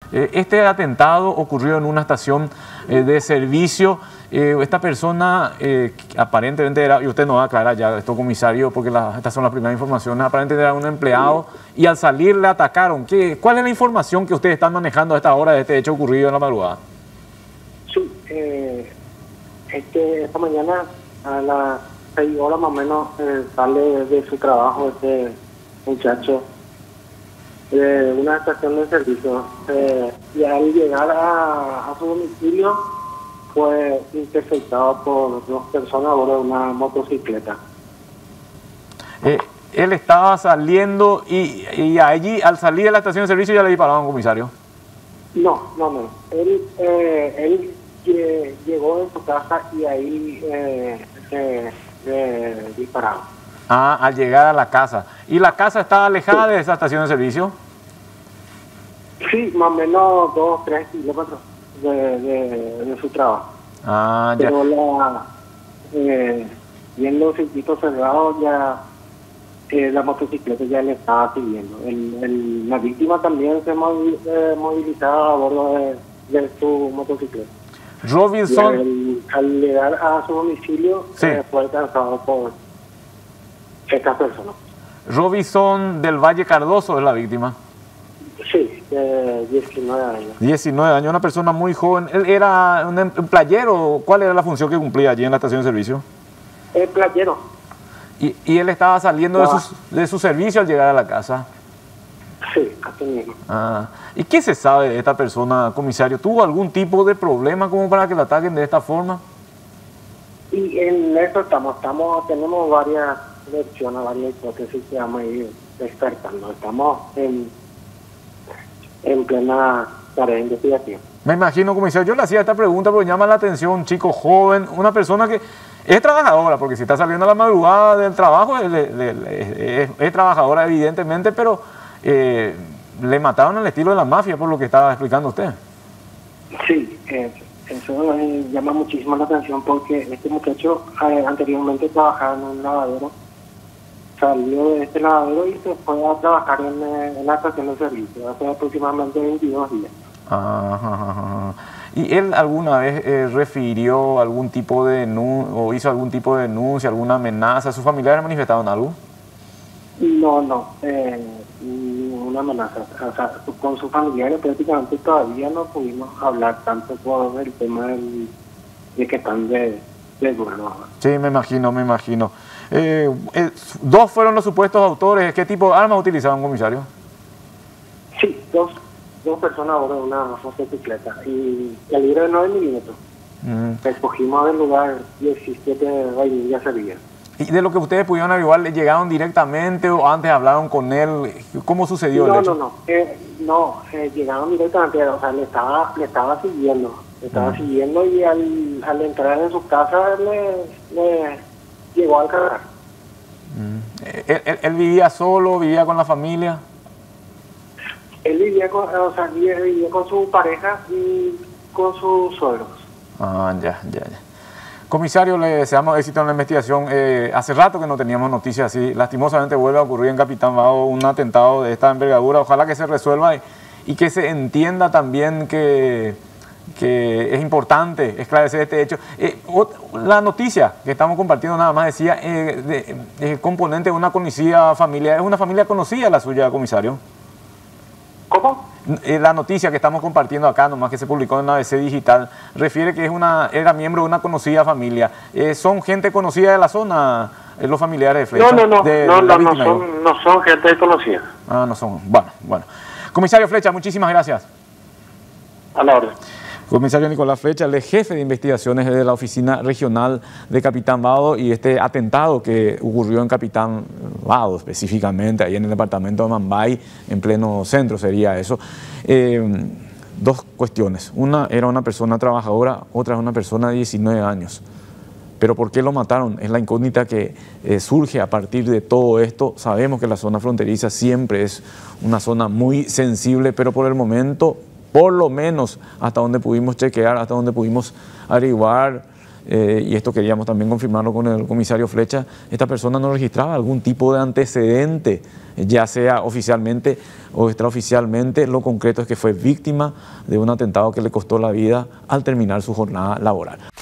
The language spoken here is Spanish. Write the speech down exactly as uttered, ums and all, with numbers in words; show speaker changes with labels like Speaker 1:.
Speaker 1: Eh, este atentado ocurrió en una estación eh, de servicio. Eh, esta persona eh, aparentemente era, y usted no va a aclarar ya esto, comisario, porque la, estas son las primeras informaciones, aparentemente era un empleado y al salir le atacaron. ¿Qué, ¿Cuál es la información que ustedes están manejando a esta hora de este hecho ocurrido en la madrugada?
Speaker 2: Sí, eh, este, esta mañana a las seis horas más o menos eh, sale de su trabajo este muchacho de una estación de servicio eh, y al llegar a, a su domicilio fue interceptado por dos personas a bordo de una motocicleta.
Speaker 1: Eh, él estaba saliendo y, y allí al salir de la estación de servicio ya le dispararon, comisario.
Speaker 2: No, no, no. Él, eh, él lle- llegó de su casa y ahí eh, se eh, dispararon.
Speaker 1: Ah, al llegar a la casa. ¿Y la casa estaba alejada
Speaker 2: Sí.
Speaker 1: de esa estación de servicio?
Speaker 2: Sí, más o menos dos, tres kilómetros de, de, de su trabajo.
Speaker 1: Ah, ya.
Speaker 2: Pero la, eh, viendo los circuitos cerrados ya eh, la motocicleta ya le estaba siguiendo. El, el, la víctima también se movi- eh, movilizaba a bordo de, de su motocicleta. Y
Speaker 1: Robinson,
Speaker 2: al, al llegar a su domicilio
Speaker 1: Sí.
Speaker 2: eh, fue alcanzado por estas personas.
Speaker 1: Robinson del Valle Cardoso es la víctima.
Speaker 2: Sí, de diecinueve años.
Speaker 1: diecinueve años, una persona muy joven. ¿Él era un, em- un playero? ¿Cuál era la función que cumplía allí en la estación de servicio?
Speaker 2: El playero.
Speaker 1: Y, y él estaba saliendo de,
Speaker 2: Ah.
Speaker 1: su, de su servicio al llegar a la casa.
Speaker 2: Sí, así mismo.
Speaker 1: Ah. ¿Y qué se sabe de esta persona, comisario? ¿Tuvo algún tipo de problema como para que la ataquen de esta forma?
Speaker 2: Y en eso estamos, estamos, tenemos varias versiones, varias hipótesis que vamos a ir descartando. Estamos en, en plena tarea de investigación.
Speaker 1: Me imagino, comisario, yo le hacía esta pregunta porque llama la atención, un chico joven, una persona que es trabajadora, porque si está saliendo a la madrugada del trabajo, es, es- es- es trabajadora evidentemente, pero eh, le mataron al estilo de la mafia, por lo que estaba explicando usted.
Speaker 2: Sí, eh, eso eh, llama muchísimo la atención porque este muchacho eh, anteriormente trabajaba en un lavadero, salió de este lavadero y se fue a trabajar en, eh, en la estación de servicio hace aproximadamente veintidós días.
Speaker 1: Ajá, ajá, ajá. ¿Y él alguna vez eh, refirió algún tipo de denuncia o hizo algún tipo de denuncia, alguna amenaza? ¿Sus familiares manifestaron algo?
Speaker 2: No, no, eh, ninguna amenaza. O sea, con sus familiares prácticamente todavía no pudimos hablar tanto por el tema del, de que están de, de duelo.
Speaker 1: Sí, me imagino, me imagino. Eh, eh, dos fueron los supuestos autores. ¿Qué tipo de armas utilizaban, comisario?
Speaker 2: Sí, dos, dos personas a bordo de una motocicleta y calibre de nueve milímetros.
Speaker 1: Mm.
Speaker 2: Escogimos del lugar diecisiete vainillas servidas.
Speaker 1: ¿Y de lo que ustedes pudieron averiguar, le llegaron directamente o antes hablaron con él? ¿Cómo sucedió el
Speaker 2: No,
Speaker 1: hecho?
Speaker 2: no, no, eh, no, eh, llegaron directamente, o sea, le estaba, le estaba siguiendo, le estaba
Speaker 1: Mm.
Speaker 2: siguiendo y al, al entrar en su casa le, le llegó al cargar.
Speaker 1: Mm. ¿Él, él- él vivía solo, vivía con la familia?
Speaker 2: Él vivía con, o sea, vivía, vivía con su pareja y con sus suegros.
Speaker 1: Ah, ya, ya, ya. Comisario, le deseamos éxito en la investigación. Eh, hace rato que no teníamos noticias así. Lastimosamente vuelve a ocurrir en Capitán Bajo un atentado de esta envergadura. Ojalá que se resuelva y, y que se entienda también que, que es importante esclarecer este hecho. Eh, ot- la noticia que estamos compartiendo nada más decía, eh, de, de componente de una conocida familia. ¿Es una familia conocida la suya, comisario?
Speaker 2: ¿Cómo?
Speaker 1: Eh, La noticia que estamos compartiendo acá, nomás que se publicó en A B C Digital, refiere que es una, era miembro de una conocida familia. Eh, ¿Son gente conocida de la zona, eh, los familiares de Flecha?
Speaker 2: No, no, no,
Speaker 1: De-
Speaker 2: no,
Speaker 1: de la
Speaker 2: no, no
Speaker 1: víctima, digo.
Speaker 2: son, no son gente conocida.
Speaker 1: Ah, no son. Bueno, bueno. Comisario Flecha, muchísimas gracias.
Speaker 2: A la orden.
Speaker 1: Comisario Nicolás Flecha, el jefe de investigaciones de la Oficina Regional de Capitán Vado y este atentado que ocurrió en Capitán Vado específicamente, ahí en el departamento de Mambay, en pleno centro sería eso. Eh, dos cuestiones. Una era una persona trabajadora, otra es una persona de diecinueve años. Pero ¿por qué lo mataron? Es la incógnita que eh, surge a partir de todo esto. Sabemos que la zona fronteriza siempre es una zona muy sensible, pero por el momento, por lo menos hasta donde pudimos chequear, hasta donde pudimos averiguar, eh, y esto queríamos también confirmarlo con el comisario Flecha, esta persona no registraba algún tipo de antecedente, ya sea oficialmente o extraoficialmente. Lo concreto es que fue víctima de un atentado que le costó la vida al terminar su jornada laboral.